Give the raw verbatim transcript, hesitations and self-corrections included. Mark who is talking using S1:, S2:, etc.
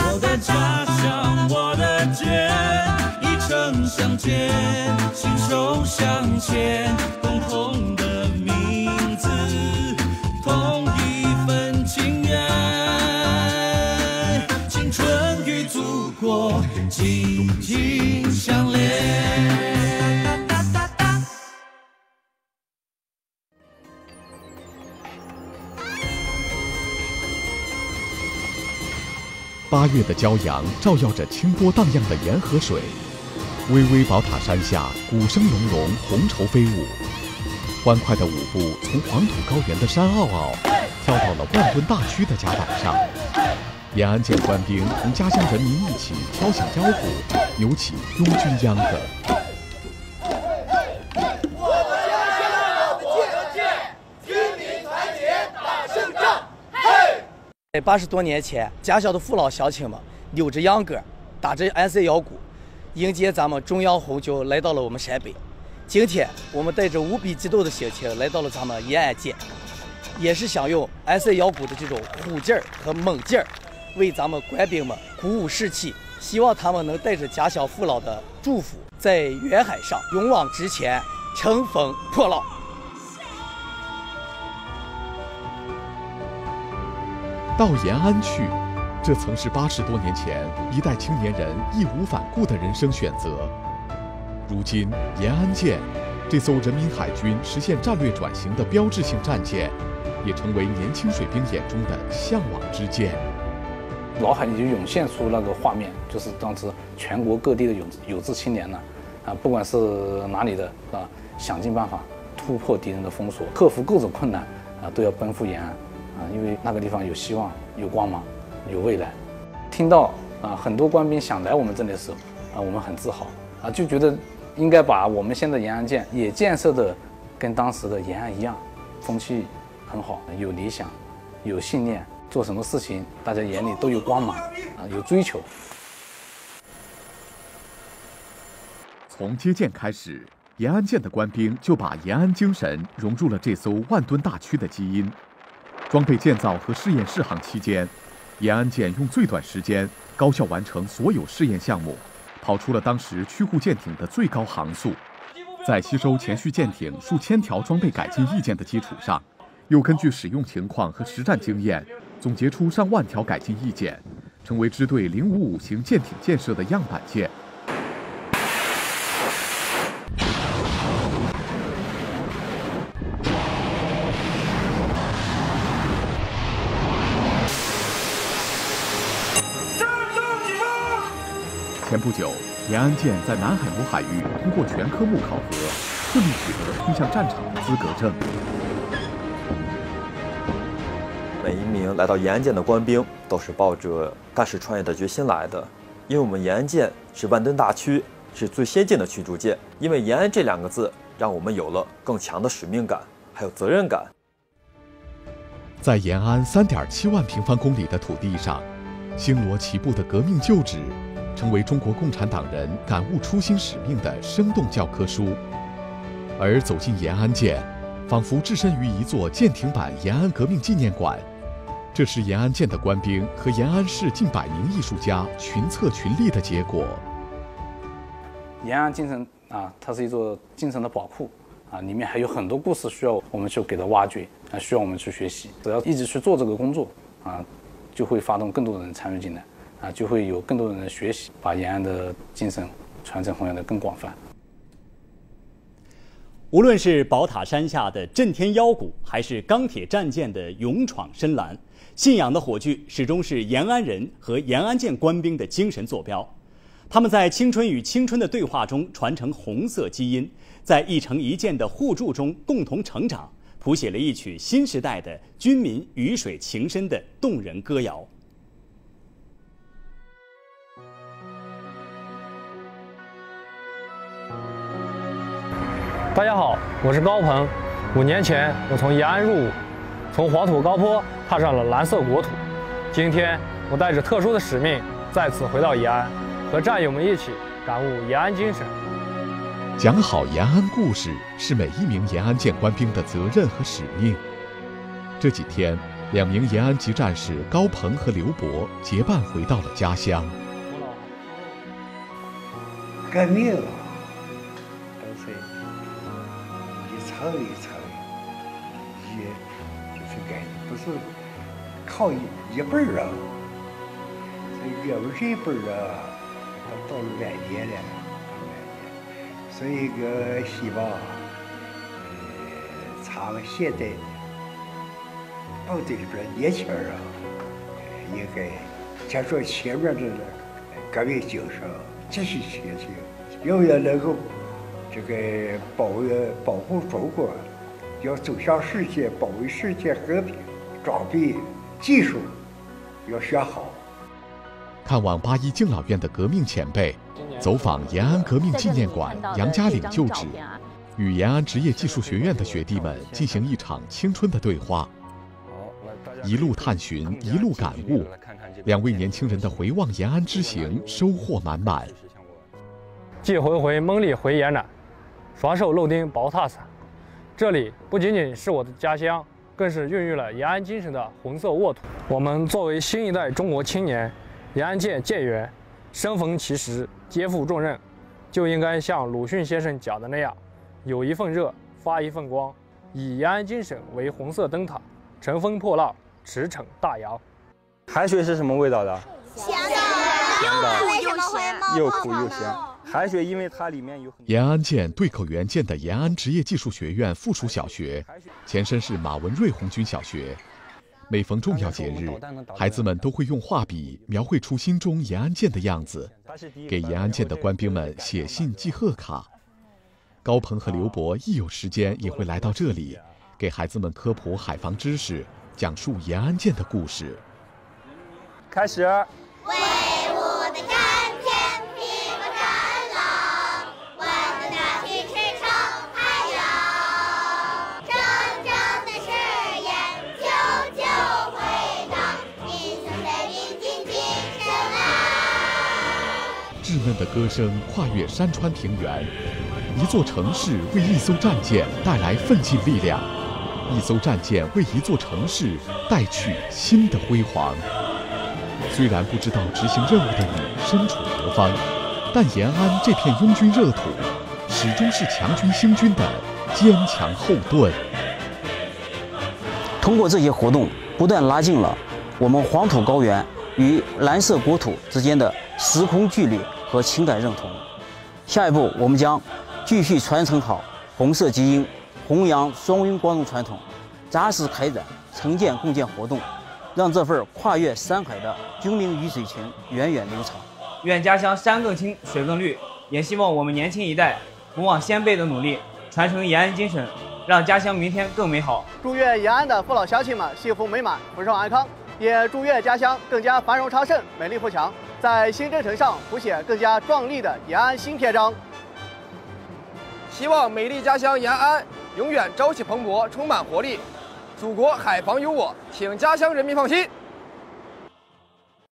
S1: 我的家乡，我的肩，一程相见，携手向前，共同的名字，同一份情缘，青春与祖国紧紧相连。
S2: 八月的骄阳照耀着清波荡漾的沿河水，巍巍宝塔山下，鼓声隆隆，红绸飞舞。欢快的舞步从黄土高原的山坳坳跳到了万吨大区的甲板上。延安舰官兵同家乡人民一起敲响腰鼓，扭起拥军秧歌。
S3: 在八十多年前，家乡的父老乡亲们扭着秧歌，打着安塞腰鼓，迎接咱们中央红军来到了我们陕北。今天，我们带着无比激动的心情来到了咱们延安舰，也是想用安塞腰鼓的这种虎劲儿和猛劲儿，为咱们官兵们鼓舞士气，希望他们能带着家乡父老的祝福，在远海上勇往直前，乘风破浪。
S2: 到延安去，这曾是八十多年前一代青年人义无反顾的人生选择。如今，延安舰这艘人民海军实现战略转型的标志性战舰，也成为年轻水兵眼中的向往之舰。
S4: 脑海里就涌现出那个画面，就是当时全国各地的有有志青年呢，啊，不管是哪里的啊，想尽办法突破敌人的封锁，克服各种困难啊，都要奔赴延安。啊，因为那个地方有希望、有光芒、有未来。听到啊，很多官兵想来我们这里的时候，啊，我们很自豪啊，就觉得应该把我们现在延安舰也建设的跟当时的延安一样，风气很好，有理想，有信念，做什么事情大家眼里都有光芒啊，有追求。
S2: 从接舰开始，延安舰的官兵就把延安精神融入了这艘万吨大驱的基因。装备建造和试验试航期间，延安舰用最短时间高效完成所有试验项目，跑出了当时驱护舰艇的最高航速。在吸收前续舰艇数千条装备改进意见的基础上，又根据使用情况和实战经验，总结出上万条改进意见，成为支队零五五型舰艇建设的样板舰。前不久，延安舰在南海某海域通过全科目考核，顺利取得通向战场的资格证。
S5: 每一名来到延安舰的官兵都是抱着干事创业的决心来的，因为我们延安舰是万吨大驱，是最先进的驱逐舰。因为延安这两个字，让我们有了更强的使命感，还有责任感。
S2: 在延安三点七万平方公里的土地上，星罗棋布的革命旧址，成为中国共产党人感悟初心使命的生动教科书。而走进延安舰，仿佛置身于一座舰艇版延安革命纪念馆。这是延安舰的官兵和延安市近百名艺术家群策群力的结果。
S4: 延安精神啊，它是一座精神的宝库啊，里面还有很多故事需要我们去给它挖掘啊，需要我们去学习。只要一直去做这个工作啊，就会发动更多的人参与进来。啊，就会有更多的人学习，把延安的精神传承弘扬得更广泛。
S6: 无论是宝塔山下的震天腰鼓，还是钢铁战舰的勇闯深蓝，信仰的火炬始终是延安人和延安舰官兵的精神坐标。他们在青春与青春的对话中传承红色基因，在一城一舰的互助中共同成长，谱写了一曲新时代的军民鱼水情深的动人歌谣。
S7: 大家好，我是高鹏。五年前，我从延安入伍，从黄土高坡踏上了蓝色国土。今天，我带着特殊的使命，再次回到延安，和战友们一起感悟延安精神。
S2: 讲好延安故事是每一名延安舰官兵的责任和使命。这几天， 两名延安籍战士高鹏和刘博结伴回到了家乡。
S8: 革命啊，都是一层一层，一就是改，不是靠一一辈儿啊，这有这辈儿啊，到了晚年了，所以个希望，呃，咱们现在部队里边年轻人啊，应该接受前面的革命精神。继续前进，永远能够这个保卫保护中国，要走向世界，保卫世界和平。装备技术要学好。
S2: 看望八一敬老院的革命前辈，走访延安革命纪念馆杨家岭旧址，与延安职业技术学院的学弟们进行一场青春的对话。一路探寻，一路感悟，两位年轻人的回望延安之行收获满满。
S7: 季回回梦里回延安，双手镂钉宝塔山。这里不仅仅是我的家乡，更是孕育了延安精神的红色沃土。我们作为新一代中国青年，延安舰舰员，身逢其时，肩负重任，就应该像鲁迅先生讲的那样，有一份热，发一份光，以延安精神为红色灯塔，乘风破浪，驰骋大洋。
S9: 海水是什么味道的？
S10: 咸的，又苦又咸，
S9: 又苦又咸。海水因为它里面有很。
S2: 延安舰对口原建的延安职业技术学院附属小学，前身是马文瑞红军小学。每逢重要节日，孩子们都会用画笔描绘出心中延安舰的样子，给延安舰的官兵们写信寄贺卡。高鹏和刘博一有时间也会来到这里，给孩子们科普海防知识，讲述延安舰的故事。
S9: 开始。
S10: 威武的战舰披过战浪，万的大旗驰骋海洋，铮铮的誓言久久回荡，英雄在临近精神来。
S2: 稚嫩的歌声跨越山川平原，一座城市为一艘战舰带来奋进力量，一艘战舰为一座城市带去新的辉煌。虽然不知道执行任务的你身处何方，但延安这片拥军热土，始终是强军兴军的坚强后盾。
S11: 通过这些活动，不断拉近了我们黄土高原与蓝色国土之间的时空距离和情感认同。下一步，我们将继续传承好红色基因，弘扬双运光荣传统，扎实开展城建共建活动，让这份跨越山海的军民鱼水情源远流长。
S12: 愿家乡山更青，水更绿，也希望我们年轻一代不忘先辈的努力，传承延安精神，让家乡明天更美好。
S13: 祝愿延安的父老乡亲们幸福美满，福寿安康，也祝愿家乡更加繁荣昌盛，美丽富强，在新征程上谱写更加壮丽的延安新篇章。
S14: 希望美丽家乡延安永远朝气蓬勃，充满活力。祖国海防有我，请家乡人民放心。